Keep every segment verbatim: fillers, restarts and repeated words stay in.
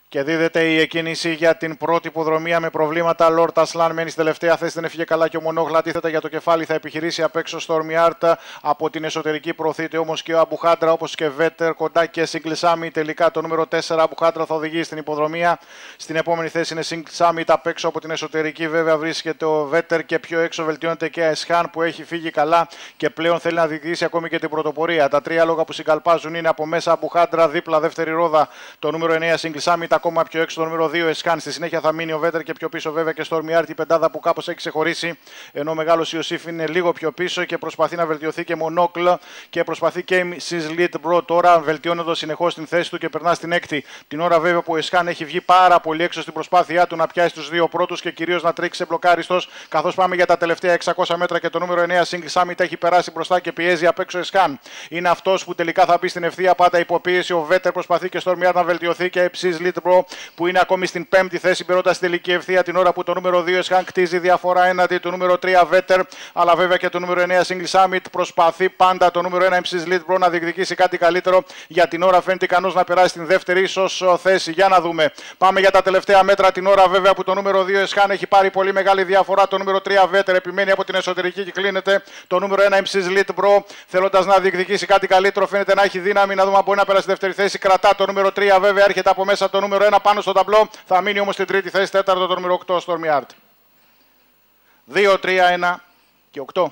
Και δίδεται η εκκίνηση για την πρώτη υποδρομία με προβλήματα. Lord Aslan μένει στη τελευταία θέση, δεν έφυγε καλά και ο Μονόγλα αντίθετα για το κεφάλι θα επιχειρήσει απ' έξω Stormy Art. Από την εσωτερική προωθείται όμως και ο Αμπουχάντρα, όπως και Vetter, κοντά και Single Summit. Τελικά το νούμερο τέσσερα Αμπουχάντρα θα οδηγεί στην υποδρομία. Στην επόμενη θέση είναι Single Summit, απ' έξω από την εσωτερική βέβαια βρίσκεται ο Vetter και πιο έξω βελτιώνεται και Εσχάν που έχει φύγει καλά και πλέον θέλει να διεκδικήσει ακόμη και την πρωτοπορία. Τα τρία λόγα που συγκαλπάζουν είναι από μέσα Αμπουχάντρα, δίπλα δεύτερη ρόδα το νούμερο εννέα Single Summit. Ακόμα πιο έξω το νούμερο δύο Εσχάν. Στη συνέχεια θα μείνει ο Vetter και πιο πίσω βέβαια και Stormy Art, η πεντάδα που κάπως έχει ξεχωρίσει. Ενώ ο μεγάλος Ιωσήφ είναι λίγο πιο πίσω και προσπαθεί να βελτιωθεί και Μονόκλ και προσπαθεί και η Sizzlit Bro τώρα βελτιώνοντας συνεχώς την θέση του και περνά στην έκτη. Την ώρα βέβαια που ο Εσχάν έχει βγει πάρα πολύ έξω στην προσπάθειά του να πιάσει τους δύο πρώτους και κυρίως να τρέξει σε μπλοκάριστος. Καθώς πάμε για τα τελευταία εξακόσια μέτρα και το νούμερο εννέα Single Summit έχει περάσει μπροστά και πιέζει απ' έξω Εσχάν. Είναι αυτός που τελικά θα μπει στην ευθεία πάντα υποπίεση. Ο Vetter προσπαθεί και Stormy Art να βελτιωθεί και η Sizzlit Bro που είναι ακόμη στην πέμπτη θέση, περνώντας την τελική ευθεία την ώρα που το νούμερο δύο Εσχάν κτίζει διαφορά έναντι του νούμερο τρία Vetter, αλλά βέβαια και το νούμερο εννέα Single Summit προσπαθεί πάντα το νούμερο ένα Sizzlit Bro να διεκδικήσει κάτι καλύτερο. Για την ώρα φαίνεται ικανός να περάσει στην δεύτερη ίσως θέση. Για να δούμε. Πάμε για τα τελευταία μέτρα την ώρα βέβαια που το νούμερο δύο Εσχάν έχει πάρει πολύ μεγάλη διαφορά. Το νούμερο τρία Vetter επιμένει από την εσωτερική και κλείνεται το νούμερο ένα Sizzlit Bro θέλοντας να διεκδικήσει κάτι καλύτερο. Φαίνεται να έχει δύναμη, να δούμε αν μπορεί να περάσει στη δεύτερη θέση. Κρατά το νούμερο τρία βέβαια, έρχεται από μέσα το νούμερο ένα πάνω στο ταμπλό. Θα μείνει όμως στην τρίτη θέση, τέταρτο το νούμερο οκτώ Stormy Art. δύο, τρία, ένα και οκτώ.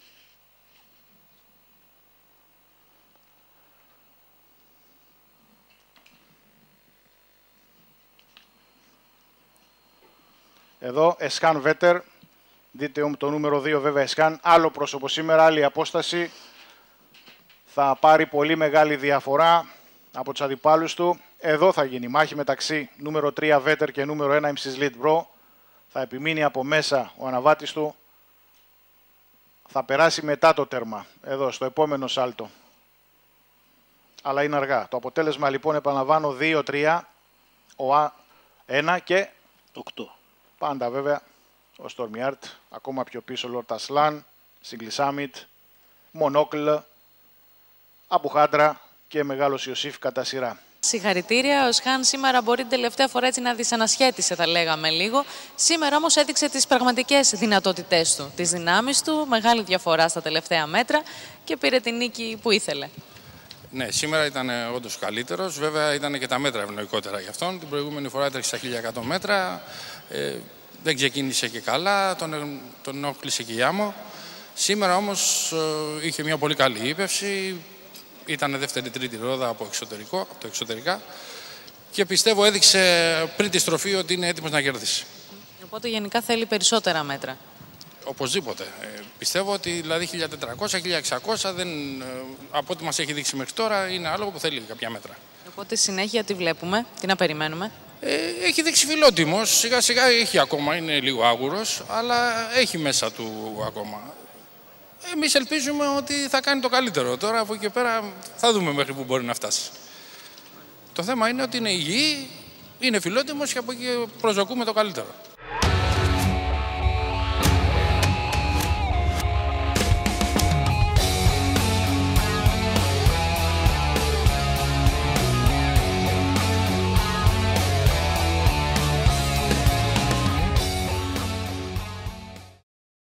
Εδώ Εσχάν Vetter. Δείτε το νούμερο δύο βέβαια Εσχάν. Άλλο πρόσωπο σήμερα, άλλη απόσταση. Θα πάρει πολύ μεγάλη διαφορά από τους αντιπάλους του. Εδώ θα γίνει μάχη μεταξύ νούμερο τρία Vetter και νούμερο ένα Sizzlit Bro. Θα επιμείνει από μέσα ο αναβάτης του. Θα περάσει μετά το τέρμα, εδώ στο επόμενο σάλτο. Αλλά είναι αργά. Το αποτέλεσμα λοιπόν επαναλαμβάνω δύο τρία, ο ένα και οκτώ. Πάντα βέβαια ο Stormy Art, ακόμα πιο πίσω Lord Aslan, Single Summit, Μονόκλ, Αμπουχάντρα και μεγάλος Ιωσήφ κατά σειρά. Συγχαρητήρια. Ο Εσχάν σήμερα μπορεί την τελευταία φορά έτσι να δυσανασχέτισε, θα λέγαμε λίγο. Σήμερα όμως έδειξε τις πραγματικές δυνατότητές του, τις δυνάμεις του, μεγάλη διαφορά στα τελευταία μέτρα και πήρε την νίκη που ήθελε. Ναι, σήμερα ήταν όντως καλύτερος. Βέβαια ήταν και τα μέτρα ευνοϊκότερα για αυτόν. Την προηγούμενη φορά έτρεξε στα χίλια εκατό μέτρα. Ε, δεν ξεκίνησε και καλά, τον, τον ενόχλησε και η άμμο. Σήμερα όμως ε, είχε μια πολύ καλή ύπευση. Ήταν δεύτερη-τρίτη ρόδα από, εξωτερικό, από το εξωτερικά και πιστεύω έδειξε πριν τη στροφή ότι είναι έτοιμος να κερδίσει. Οπότε γενικά θέλει περισσότερα μέτρα. Οπωσδήποτε. Ε, πιστεύω ότι δηλαδή χίλια τετρακόσια με χίλια εξακόσια δεν, ε, από ό,τι μας έχει δείξει μέχρι τώρα είναι άλογο που θέλει κάποια μέτρα. Οπότε συνέχεια τι βλέπουμε, τι να περιμένουμε. Ε, έχει δείξει φιλότιμος, σιγά σιγά έχει ακόμα, είναι λίγο άγουρος, αλλά έχει μέσα του ακόμα. Εμείς ελπίζουμε ότι θα κάνει το καλύτερο. Τώρα από εκεί και πέρα θα δούμε μέχρι που μπορεί να φτάσει. Το θέμα είναι ότι είναι υγιή, είναι φιλότιμος και από εκεί προσδοκούμε το καλύτερο.